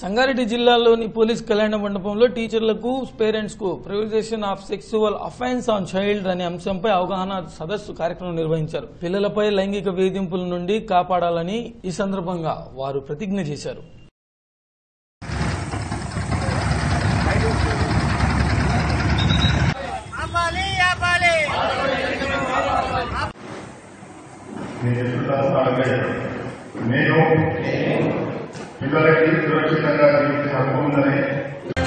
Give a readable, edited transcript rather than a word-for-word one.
సంగారెడ్డి జిల్లాలోని పోలీస్ కళ్యాణ మండపంలో టీచర్లకు పేరెంట్స్ కు prevention of sexual offence on child అనే అంశంపై అవగాహన సదస్సు కార్యక్రమం నిర్వహించారు. పిల్లలపై లైంగిక వేధింపుల నుండి కాపాడాలని ఈ సందర్భంగా వారు ప్రతిజ్ఞ చేశారు. నేను పిల్లలకి సురక్షితంగా జీవించే హక్కు ఉందని